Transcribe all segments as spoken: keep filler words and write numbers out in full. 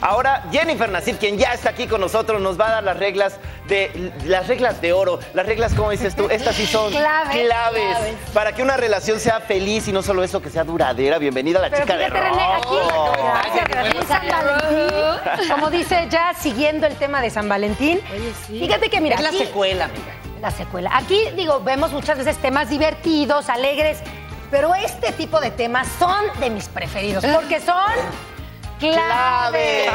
Ahora, Jennifer Nasif, quien ya está aquí con nosotros, nos va a dar las reglas de las reglas de oro. Las reglas, ¿cómo dices tú? Estas sí son claves, claves, claves para que una relación sea feliz y no solo eso, que sea duradera. Bienvenida a la Pero chica de fíjate, René, aquí, gracias, gracias, San Valentín. Como dice, ya siguiendo el tema de San Valentín. Oye, sí. Fíjate que mira, Es la aquí, secuela, amiga. la secuela. Aquí, digo, vemos muchas veces temas divertidos, alegres, pero este tipo de temas son de mis preferidos, porque son clave.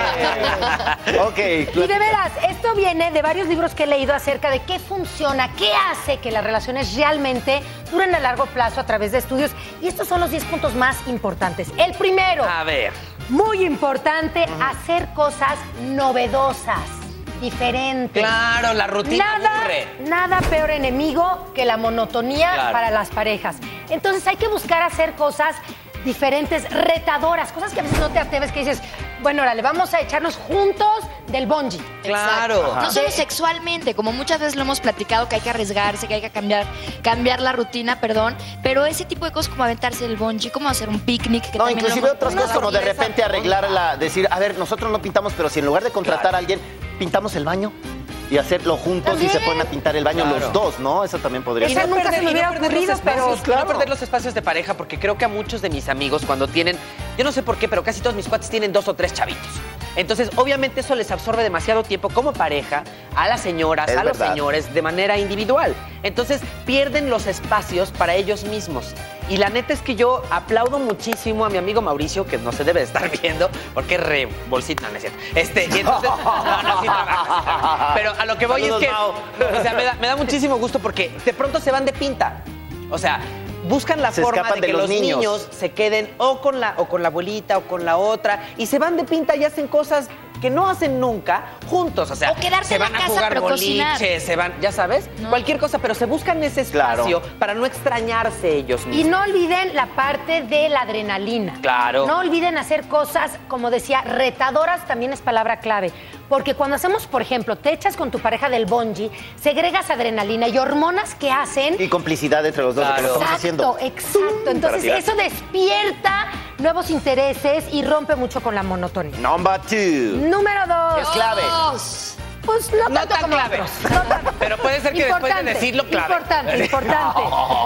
Ok. Y de veras, esto viene de varios libros que he leído acerca de qué funciona, qué hace que las relaciones realmente duren a largo plazo a través de estudios. Y estos son los diez puntos más importantes. El primero, A ver. muy importante, hacer cosas novedosas, diferentes. Claro, la rutina Nada, aburre. nada peor enemigo que la monotonía Claro. para las parejas. Entonces hay que buscar hacer cosas diferentes, retadoras, cosas que a veces no te atreves, que dices, bueno, órale, vamos a echarnos juntos del bungee. Claro. No solo sexualmente, como muchas veces lo hemos platicado, que hay que arriesgarse, que hay que cambiar, cambiar la rutina, perdón, pero ese tipo de cosas como aventarse el bungee, como hacer un picnic. Que No, también inclusive lo hemos otras cosas hablado. como de repente arreglarla, decir, a ver, nosotros no pintamos, pero si en lugar de contratar a alguien, pintamos el baño y hacerlo juntos y se También. ponen a pintar el baño Claro. los dos, ¿no? Eso también podría Esa ser. nunca se me hubiera perder los ocurrido, espacios, pero y claro. no perder los espacios de pareja, porque creo que a muchos de mis amigos cuando tienen, yo no sé por qué, pero casi todos mis cuates tienen dos o tres chavitos. Entonces, obviamente eso les absorbe demasiado tiempo como pareja a las señoras, Es a los verdad. señores de manera individual. Entonces, pierden los espacios para ellos mismos. Y la neta es que yo aplaudo muchísimo a mi amigo Mauricio, que no se debe de estar viendo, porque es re bolsita, no es cierto. Este, y entonces, no, no, sí trabaja, sí trabaja. Pero a lo que voy Saludos, es que, Mau. o sea, me da, me da muchísimo gusto porque de pronto se van de pinta. O sea, buscan la Se forma escapan de de que los los niños. niños. se queden o con la o con la abuelita o con la otra y se van de pinta y hacen cosas que no hacen nunca juntos, o sea, O quedarse se en la van a casa, jugar pero cocinar. boliche, se van, ya sabes, No. cualquier cosa, pero se buscan ese Claro. espacio para no extrañarse ellos mismos. Y no olviden la parte de la adrenalina. Claro. No olviden hacer cosas, como decía, retadoras también es palabra clave. Porque cuando hacemos, por ejemplo, te echas con tu pareja del bungee, segregas adrenalina y hormonas que hacen... Y complicidad entre los dos, lo que lo Claro. estamos haciendo. Exacto, exacto. Entonces tirar. eso despierta nuevos intereses y rompe mucho con la monotonía. Number two. Número dos. Es clave. Dos. Pues no, No tanto tan como clave. otros. No tanto. Pero puede ser que después de Importante, decirlo, clave. Importante, importante.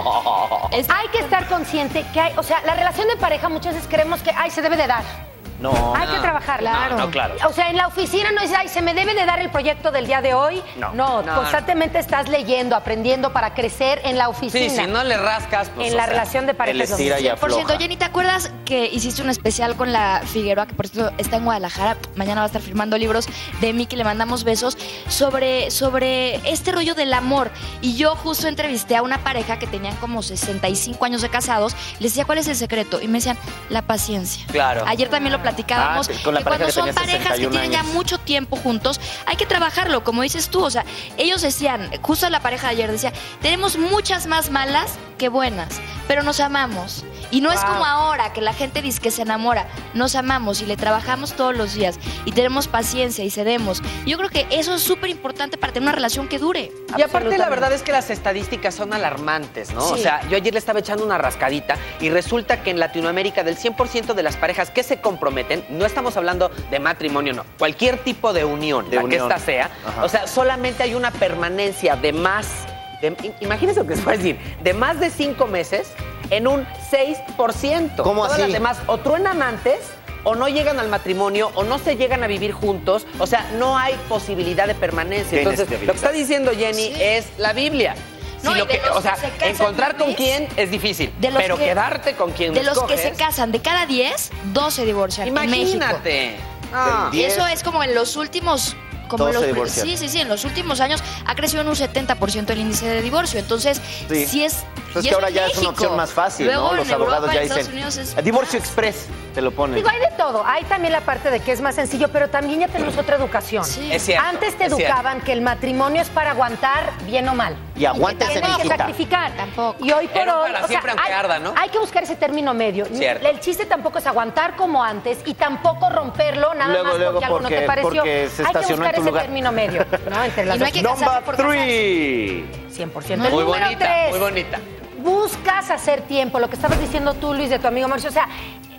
Es- Hay que estar consciente que hay, o sea, la relación de pareja muchas veces creemos que, ay, se debe de dar. No. Hay que trabajarla. Claro. No, no, claro. O sea, en la oficina no es, ay, se me debe de dar el proyecto del día de hoy. No. No, constantemente estás leyendo, aprendiendo para crecer en la Sí, oficina. si no le rascas, pues, en o la sea, relación de pareja él es lo estira mismo. y Por cierto, afloja. Jenny, ¿te acuerdas que hiciste un especial con la Figueroa, que por cierto está en Guadalajara, mañana va a estar firmando libros de mí, que le mandamos besos, sobre, sobre este rollo del amor? Y yo justo entrevisté a una pareja que tenían como sesenta y cinco años de casados, les decía, ¿cuál es el secreto? Y me decían, la paciencia. Claro. Ayer también lo platicábamos, Ah, con la que pareja cuando que son tenía parejas que sesenta y un tienen ya años. mucho tiempo juntos, hay que trabajarlo, como dices tú. O sea, ellos decían, justo la pareja de ayer decía, tenemos muchas más malas que buenas, pero nos amamos. Y no es Wow. como ahora, que la gente dice que se enamora. Nos amamos y le trabajamos todos los días. Y tenemos paciencia y cedemos. Yo creo que eso es súper importante para tener una relación que dure. Y aparte la Absolutamente. verdad es que las estadísticas son alarmantes, ¿no? O Sí. sea, yo ayer le estaba echando una rascadita y resulta que en Latinoamérica del cien por ciento de las parejas que se comprometen, no estamos hablando de matrimonio, no, cualquier tipo de unión, De la unión. que esta sea, Ajá. o sea, solamente hay una permanencia de más, de- imagínense lo que les voy a decir, de más de cinco meses en un seis por ciento. ¿Cómo Todas así? las demás o truenan antes o no llegan al matrimonio o no se llegan a vivir juntos, o sea, no hay posibilidad de permanencia. Qué Entonces, inestabilidad. lo que está diciendo Jenny Sí. es la Biblia. Si No, y lo de que, los o sea, que se casan encontrar una con vez, quién es difícil, de los pero que- quedarte con quien De los que escoges, se casan, de cada diez, dos se divorcian en México. imagínate. Ah. Del Y eso diez. es como en los últimos... Como Todos los, se divorcian. sí, sí, sí, en los últimos años ha crecido en un setenta por ciento el índice de divorcio. Entonces, Sí. sí es... Pues y es que eso ahora en ya es una México. opción más fácil, Luego, ¿no? Los en abogados Europa, ya en Estados dicen, Unidos es divorcio más. express, te lo ponen. Digo, hay de todo. Hay también la parte de que es más sencillo, pero también ya tenemos otra educación. Sí. Es cierto, Antes te es cierto. educaban que el matrimonio es para aguantar bien o mal. Y aguántese, que tienes que mijita. sacrificar. Tampoco. Y hoy por Era hoy, para siempre, aunque hay, arda, ¿no? hay que buscar ese término medio. Cierto. El chiste tampoco es aguantar como antes y tampoco romperlo nada Luego, más luego, porque algo no porque- te pareció. porque se hay que estacionó en buscar tu ese lugar. término medio, ¿no? Entre las Y no hay dos. que casarse Number por casarse. three. cien por ciento. El Muy número bonita, tres. muy bonita. Buscas hacer tiempo, lo que estabas diciendo tú, Luis, de tu amigo Mauricio. O sea,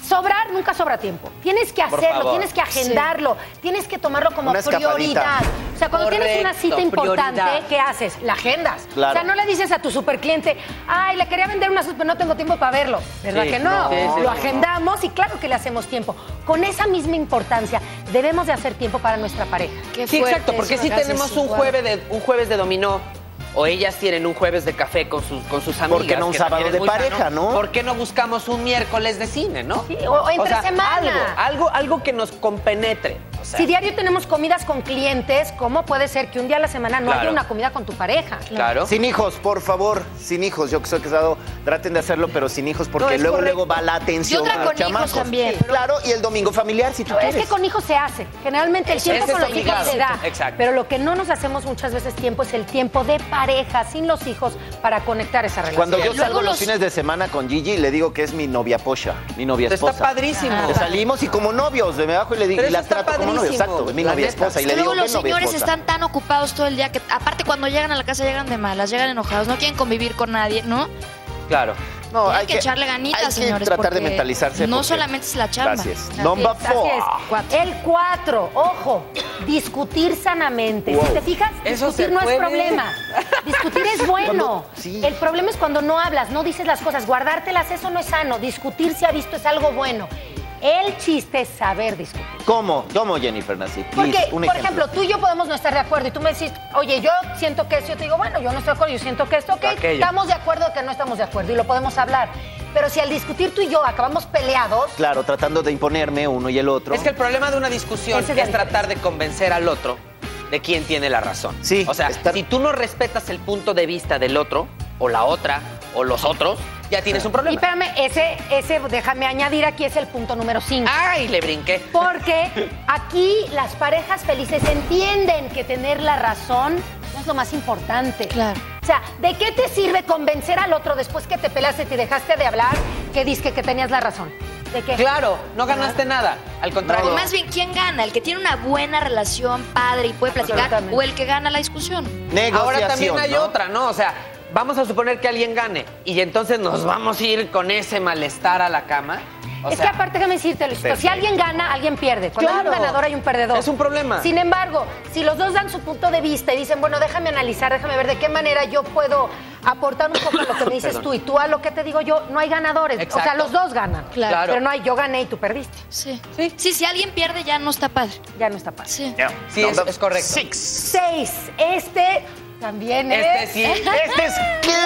sobrar nunca sobra tiempo. Tienes que Por hacerlo, favor. tienes que agendarlo, sí. tienes que tomarlo como Una escapadita. prioridad. O sea, cuando Correcto, tienes una cita importante, prioridad. ¿qué haces? La agendas. Claro. O sea, no le dices a tu supercliente, ay, le quería vender una sus, pero no tengo tiempo para verlo. ¿Verdad Sí, que no? no. Sí, sí, Lo sí. agendamos y claro que le hacemos tiempo. Con esa misma importancia, debemos de hacer tiempo para nuestra pareja. Qué Sí, fuerte exacto, porque eso si que haces, tenemos sí, un guau. jueves de un jueves de dominó o ellas tienen un jueves de café con sus con sus amigas. ¿Por qué no un que sábado también es de muy pareja, sano, no? ¿Por qué no buscamos un miércoles de cine, no? Sí, o- o entre semana. Algo, algo, algo que nos compenetre. O sea, Si diario tenemos comidas con clientes, ¿cómo puede ser que un día a la semana no Claro. haya una comida con tu pareja? claro. Sin hijos, por favor, sin hijos. Yo que soy casado, traten de hacerlo, pero sin hijos, porque No, es luego, correcto. luego va la atención Y otra a los con hijos chamacos. también. Sí, claro, y el domingo familiar, si tú Es quieres. que con hijos se hace. Generalmente el Eso, tiempo ese con es los hijos obligado. se da. Exacto. Pero lo que no nos hacemos muchas veces tiempo es el tiempo de pareja, sin los hijos, para conectar esa relación. Cuando yo Luego salgo los los- fines de semana con Gigi, le digo que es mi novia pocha, mi novia Está esposa. padrísimo. Que Salimos y como novios, me bajo y le digo, Pero y la eso está trato como novio. padrísimo, Exacto, es mi la novia neta. esposa. Y Es le que digo, luego ¿qué los novia señores esposa? están tan ocupados todo el día que, aparte, cuando llegan a la casa llegan de malas, llegan enojados, no quieren convivir con nadie, ¿no? Claro. No, Hay que echarle ganitas, hay que señores, tratar de porque mentalizarse. no porque- solamente es la chamba. Gracias. Así Number Así four. es. Cuatro. El cuatro, ojo, discutir sanamente. Wow. Si te fijas, Eso discutir se no puede. es problema. Discutir es bueno. Cuando- sí. El problema es cuando no hablas, no dices las cosas, guardártelas, eso no es sano. Discutir, se ha visto, es algo bueno. El chiste es saber discutir. ¿Cómo? ¿Cómo, Jennifer Nassi? Please, Porque, un por ejemplo, tú y yo podemos no estar de acuerdo y tú me decís, oye, yo siento que esto, yo te digo, bueno, yo no estoy de acuerdo, yo siento que esto, ok, Aquello. estamos de acuerdo que no estamos de acuerdo y lo podemos hablar. Pero si al discutir tú y yo acabamos peleados, Claro, tratando de imponerme uno y el otro. Es que el problema de una discusión Esa es, es la tratar de convencer al otro de quién tiene la razón. Sí, O sea, estar- si tú no respetas el punto de vista del otro, o la otra, o los otros, ya tienes un y problema. espérame, ese, ese, déjame añadir aquí, es el punto número cinco. ¡Ay, le brinqué! Porque aquí las parejas felices entienden que tener la razón no es lo más importante. Claro. O sea, ¿de qué te sirve convencer al otro después que te pelaste y te dejaste de hablar que dices que tenías la razón? ¿De qué? Claro, no ganaste nada. Al contrario. O más bien, ¿quién gana? ¿El que tiene una buena relación padre y puede platicar? Absolutamente. ¿O el que gana la discusión? Negociación, Ahora también hay ¿no? otra, ¿no? O sea, vamos a suponer que alguien gane y entonces nos vamos a ir con ese malestar a la cama. O es sea, que aparte, déjame decirte, Luisito, si alguien gana, alguien pierde. Cuando Claro. hay un ganador, hay un perdedor. Es un problema. Sin embargo, si los dos dan su punto de vista y dicen, bueno, déjame analizar, déjame ver de qué manera yo puedo aportar un poco a lo que me dices Perdón. tú y tú a lo que te digo yo, no hay ganadores. O sea, Exacto. los dos ganan. Claro. Pero no hay yo gané y tú perdiste. Sí. Sí. Sí, si alguien pierde ya no está padre. Ya no está padre. Sí. Sí, es, es correcto. Six. Seis. Este también es... Este sí. Este es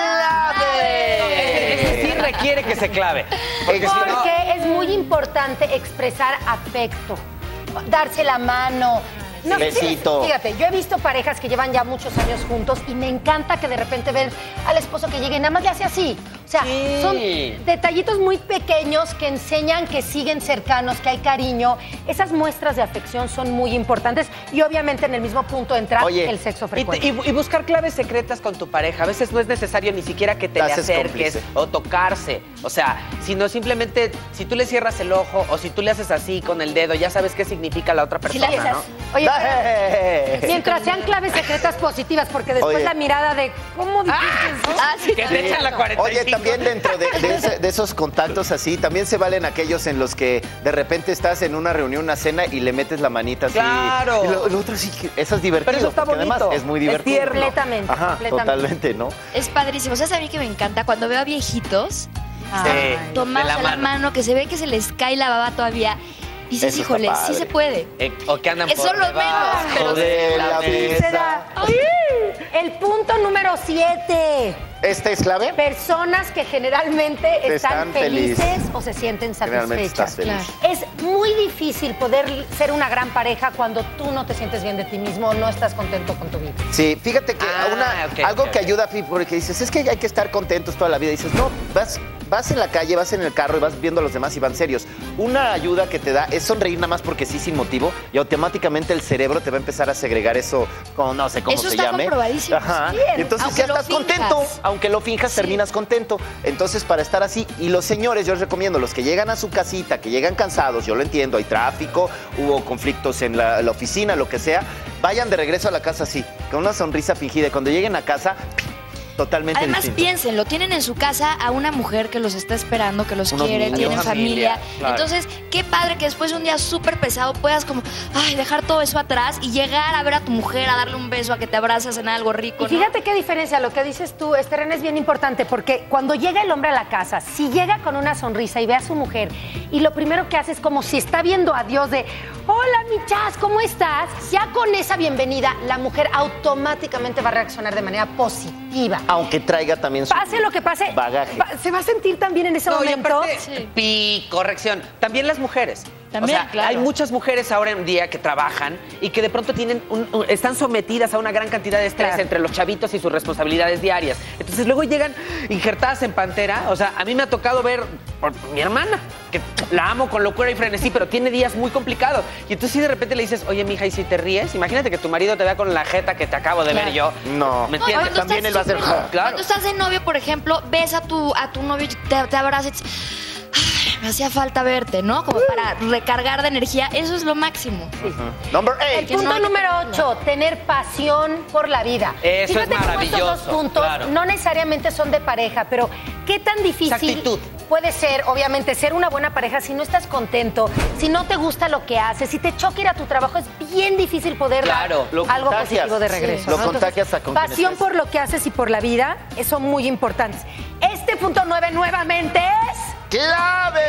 clave. Este sí requiere que se clave. Porque si no- Porque es muy importante expresar afecto, darse la mano. No, Besito. Fíjate, yo he visto parejas que llevan ya muchos años juntos y me encanta que de repente ven al esposo que llegue y nada más le hace así. O sea, Sí. son detallitos muy pequeños que enseñan que siguen cercanos, que hay cariño. Esas muestras de afección son muy importantes y obviamente en el mismo punto entra Oye, el sexo Y, frecuente. y- y buscar claves secretas con tu pareja. A veces no es necesario ni siquiera que te Te le haces acerques cómplice. o tocarse. O sea, sino simplemente si tú le cierras el ojo o si tú le haces así con el dedo, ya sabes qué significa la otra Si le persona, haces ¿no? Oye, ¡Eh! mientras sean claves secretas positivas, porque después Oye. la mirada de ¿cómo dijiste eso? Ah, sí. Que te echan la cuarenta y Oye, cinco. también dentro de, de ese- de esos contactos así, también se valen aquellos en los que de repente estás en una reunión, una cena y le metes la manita así. ¡Claro! Y lo, lo otro sí, que- eso es divertido. Pero eso está porque además bonito, es muy es divertido. tierno. Completamente, Ajá, completamente. totalmente, ¿no? Es padrísimo. ¿Sabes a mí que me encanta? Cuando veo a viejitos Ay. tomados de la de la mano. mano, que se ve que se les cae la baba todavía. Y dices, Eso está híjole, sí padre. se puede. Eh, o que andan Que por son los debajo menos, pero de la la mesa. mesa. El punto número siete. ¿Este es clave? Personas que generalmente están, Están felices, felices. o se sienten Generalmente satisfechas. estás feliz. Es muy difícil poder ser una gran pareja cuando tú no te sientes bien de ti mismo o no estás contento con tu vida. Sí, fíjate que Ah, una- ok, algo ok, que ok. ayuda, porque dices, es que hay que estar contentos toda la vida. Dices, no, vas, vas en la calle, vas en el carro y vas viendo a los demás y van serios. Una ayuda que te da es sonreír nada más porque sí, sin motivo, y automáticamente el cerebro te va a empezar a segregar eso, como no sé cómo Eso se está llame. comprobadísimo. Ajá. Bien, Y entonces aunque ya lo estás finjas. contento, aunque lo finjas, Sí. terminas contento. Entonces, para estar así, y los señores, yo les recomiendo, los que llegan a su casita, que llegan cansados, yo lo entiendo, hay tráfico, hubo conflictos en la, la oficina, lo que sea, vayan de regreso a la casa así, con una sonrisa fingida. Y cuando lleguen a casa, Totalmente Además, distinto. piénsenlo, tienen en su casa a una mujer que los está esperando, que los Unos quiere, niños, tienen familia. familia, claro. Entonces, qué padre que después de un día súper pesado puedas como, ay, dejar todo eso atrás y llegar a ver a tu mujer, a darle un beso, a que te abraces en algo rico, Y fíjate qué diferencia, lo que dices tú, Esther, es bien importante, porque cuando llega el hombre a la casa, si llega con una sonrisa y ve a su mujer, y lo primero que hace es como si está viendo a Dios de, hola, mi chas, ¿cómo estás? Ya con esa bienvenida, la mujer automáticamente va a reaccionar de manera positiva. Aunque traiga también su Pase lo que pase, bagaje. va- se va a sentir también en ese No, y momento. aparte, Sí. pi, corrección, también las mujeres. También, o sea, claro. hay muchas mujeres ahora en día que trabajan y que de pronto tienen un- un- están sometidas a una gran cantidad de estrés Claro. entre los chavitos y sus responsabilidades diarias. Entonces luego llegan injertadas en pantera. O sea, a mí me ha tocado ver por mi hermana, que la amo con locura y frenesí, pero tiene días muy complicados. Y entonces si de repente le dices, oye, mija, ¿y si te ríes? Imagínate que tu marido te vea con la jeta que te acabo de ver yo. No. ¿Me No, entiendes? cuando También estás él va a hacer, súper- claro. Cuando estás de novio, por ejemplo, ves a tu, a tu novio, te, te abrazas y dices, "Ay, me hacía falta verte", ¿no? Como para recargar de energía. Eso es lo máximo. Number El eight. Que punto no hay que número perderlo. ocho, tener pasión por la vida. Eso es Fíjate cómo estos dos maravilloso, puntos claro. no necesariamente son de pareja, pero qué tan difícil actitud. puede ser, obviamente, ser una buena pareja si no estás contento, si no te gusta lo que haces, si te choca ir a tu trabajo, es bien difícil poder Claro, dar lo algo contagias. positivo de Sí. regreso. Lo ¿no? contagias a con quien pasión estés. por lo que haces y por la vida, eso muy importantes. Este punto nueve nuevamente es ¡Clave!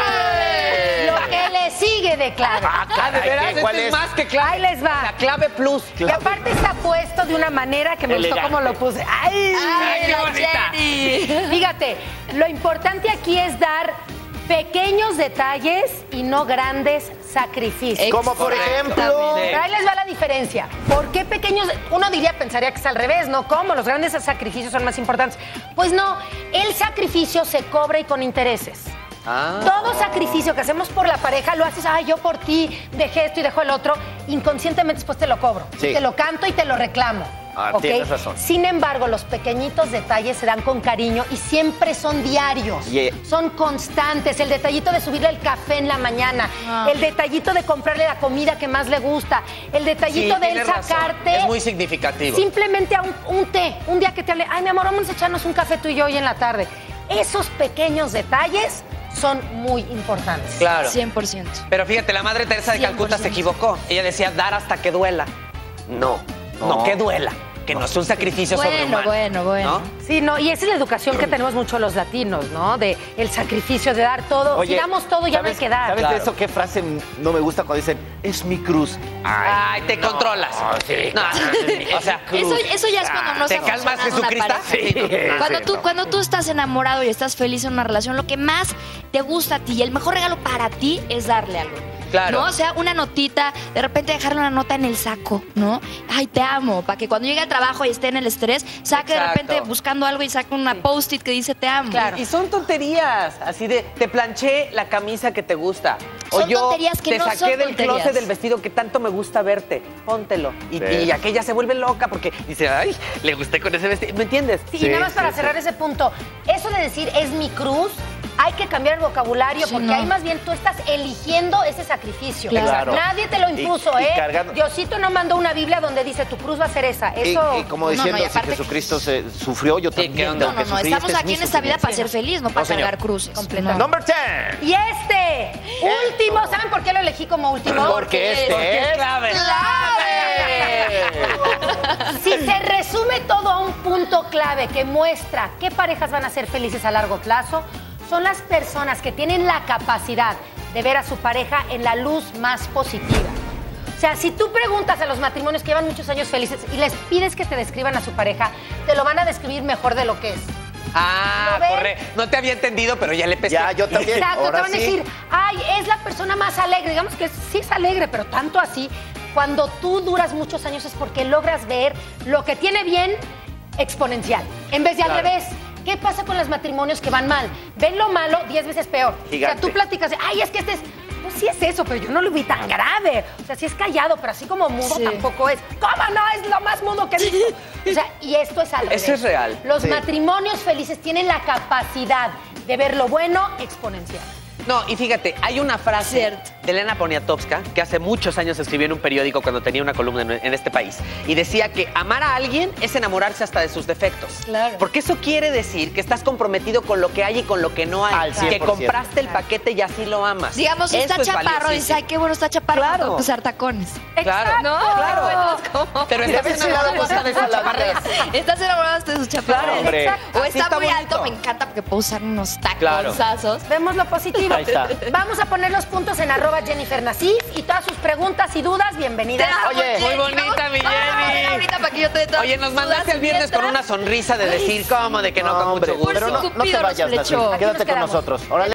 lo que le sigue de clave. Ah, de Caray, veras, ¿qué? ¿Cuál este es? es más que clave. Ahí les va. La clave plus. Y aparte está puesto de una manera que me gustó Elegante. como lo puse. ¡Ay! ¡Ay, qué la bonita! Jenny! Fíjate, lo importante aquí es dar pequeños detalles y no grandes sacrificios. Como por ejemplo. Exactamente. Pero ahí les va la diferencia. ¿Por qué pequeños? Uno diría, pensaría que es al revés, ¿no? ¿Cómo? Los grandes sacrificios son más importantes. Pues no, el sacrificio se cobra y con intereses. Ah. Todo sacrificio que hacemos por la pareja lo haces, ay, yo por ti dejé esto y dejo el otro, inconscientemente después te lo cobro. Sí. Te lo canto y te lo reclamo. Ah, ¿ok? tienes razón. Sin embargo, los pequeñitos detalles se dan con cariño y siempre son diarios. Yeah. Son constantes. El detallito de subirle el café en la mañana, Ah. el detallito de comprarle la comida que más le gusta, el detallito Sí, de él tienes razón. sacarte. Es muy significativo. Simplemente a un, un té, un día que te hable, ay, mi amor, vamos a echarnos un café tú y yo hoy en la tarde. Esos pequeños detalles son muy importantes. Claro. cien por ciento. Pero fíjate, la madre Teresa de cien por Calcuta se ciento. equivocó. Ella decía dar hasta que duela. No, no, No. que duela. Que no es un sacrificio Bueno, sobrehumano. bueno, bueno. ¿no? Sí, no, y esa es la educación que tenemos mucho los latinos, ¿no? De el sacrificio, de dar todo. si damos todo, ya no hay ¿sabes- que dar. ¿Sabes Claro. de eso qué frase no me gusta cuando dicen, es mi cruz? Ay, te controlas. sí. No, no, o sea, Eso, eso ya es cuando no ¿te está calmas, funcionando una Jesucrista? pareja. Sí. Cuando Sí, tú, no. cuando tú estás enamorado y estás feliz en una relación, lo que más te gusta a ti y el mejor regalo para ti es darle algo. Claro. ¿No? O sea, una notita, de repente dejarle una nota en el saco, ¿no? Ay, te amo, para que cuando llegue al trabajo y esté en el estrés, saque de Exacto. repente buscando algo y saque una post-it que dice te amo. Claro. Y son tonterías, así de, te planché la camisa que te gusta. O Son yo tonterías que te no saqué son del tonterías. closet del vestido que tanto me gusta verte. Póntelo. Y, Sí. y aquella se vuelve loca porque dice, ay, le gusté con ese vestido. ¿Me entiendes? Sí, Sí, y nada más sí, para sí. cerrar ese punto, eso de decir es mi cruz, hay que cambiar el vocabulario Sí, porque no. ahí más bien tú estás eligiendo ese sacrificio. Claro. Nadie te lo impuso, Y- y ¿eh? cargando- Diosito no mandó una Biblia donde dice tu cruz va a ser esa. Y, Eso. y como No, no, diciendo, y si aparte- Jesucristo se sufrió, yo Sí, también ¿qué onda? tengo No, que no, no, sufrir. estamos Este es aquí mi en esta vida para ser sufrimiento. feliz, no para No, señor. cargar cruces. Completamente. No. Number ten. Y este, último, ¿saben por qué lo elegí como último? Porque este Porque es es clave. Si se resume todo a un punto clave que muestra qué parejas van a ser felices a largo plazo, son las personas que tienen la capacidad de ver a su pareja en la luz más positiva. O sea, si tú preguntas a los matrimonios que llevan muchos años felices y les pides que te describan a su pareja, te lo van a describir mejor de lo que es. Ah, ¿Lo ven? correcto. No te había entendido, pero ya le pesqué. Ya, yo también. Exacto, Ahora te van a sí. decir, ay, es la persona más alegre. Digamos que sí es alegre, pero tanto así. Cuando tú duras muchos años es porque logras ver lo que tiene bien exponencial, en vez de al Claro. revés. ¿Qué pasa con los matrimonios que van mal? Ven lo malo diez veces peor. Gigante. O sea, tú platicas, de, ay, es que este es... Pues sí es eso, pero yo no lo vi tan grave. O sea, sí es callado, pero así como mudo Sí. tampoco es. ¿Cómo no? Es lo más mudo que he visto. O sea, y esto es al revés. Eso es real. Los Sí. matrimonios felices tienen la capacidad de ver lo bueno exponencial. No, y fíjate, hay una frase Cierto. de Elena Poniatowska, que hace muchos años escribió en un periódico cuando tenía una columna en, en este país. Y decía que amar a alguien es enamorarse hasta de sus defectos. Claro. Porque eso quiere decir que estás comprometido con lo que hay y con lo que no hay. Al cien que por ciento. compraste el paquete y así lo amas. Digamos, Eso está es chaparro y dice, valiosísimo. ay, qué bueno está chaparro, Claro. tengo que usar tacones. Claro, Exacto. ¿No? claro. ¿Cómo? Pero estás Debe ser enamorado algo hasta de así sus la chaparreras. Estás enamorado de sus chaparros. Claro, hombre. Exacto. O Así está, está muy bonito. alto, me encanta porque puedo usar unos Claro. taconzazos. Vemos lo positivo. Ahí está. Vamos a poner los puntos en arroba Jennifer Nasif y todas sus preguntas y dudas, bienvenidas. Te amo, Oye, Jenny. muy bonita, Vamos- mi vamos a Jenny. ver ahorita para que yo te dé todas Oye, tus nos mandaste dudas el viernes con mientras- una sonrisa de decir, ¿cómo? De que no, No, con hombre, mucho gusto. pero no, no te Cupido nos vayas, Nasif. flechó. Aquí Quédate nos con quedamos. nosotros. Órale.